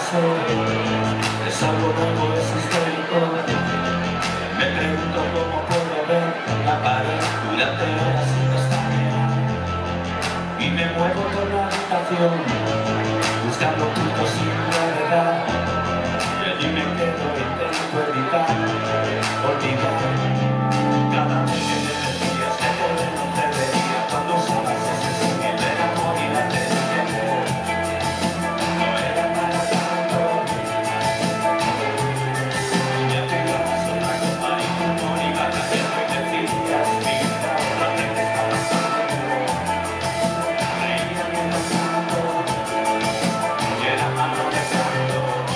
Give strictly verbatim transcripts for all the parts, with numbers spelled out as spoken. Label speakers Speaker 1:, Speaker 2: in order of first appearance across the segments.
Speaker 1: sé, es algo nuevo, es histérico. Me pregunto cómo puedo ver la pared durante horas sin pestañear. Y me muevo por la habitación, buscando puntos sin gravedad. Y allí me quedo e intento evitar, olvidar. Cada vez que te decías que te no te veía, cuando usabas ese símil del amor y la tristeza. No era para tanto. Ya te dabas una copa y tu humor iba cambiando y decías, mira, no sé qué está pasando. Reía mientras tanto, y era malo de santo.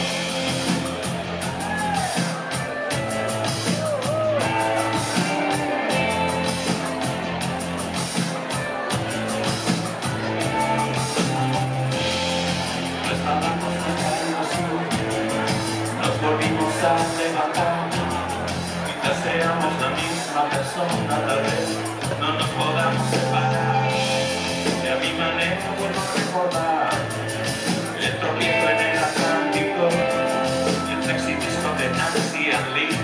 Speaker 1: Nos volvimos a levantar, quizás seamos la misma persona, tal vez no nos podamos separar. De a mi manera vuelvo a recordar el tropiezo en el Atlántico, el sexy disco de Nancy and Lee.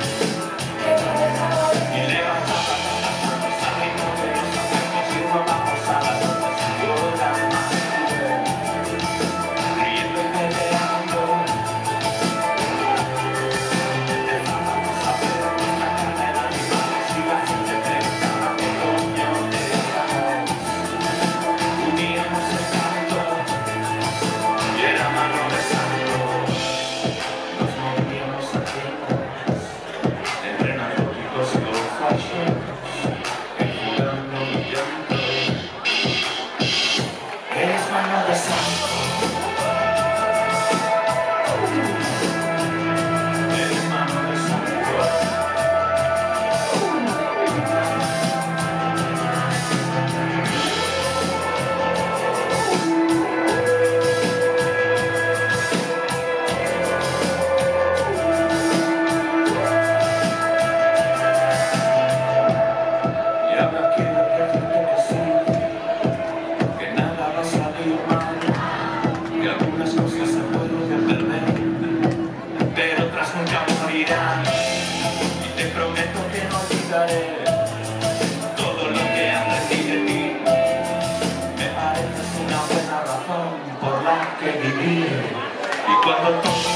Speaker 1: Y levantaba las manos al ritmo de los aplausos y robamos a las notas y yo la más libre, riendo y peleando. Eres mano de santo. Eres mano de santo. Y ahora quiero decirte que sí, que nada va a salir mal, que algunas cosas se pueden perder, pero otras nunca morirán. Y te prometo que no olvidaré todo lo que aprendí de ti. Me pareces una buena razón por la que vivir. Y cuando todo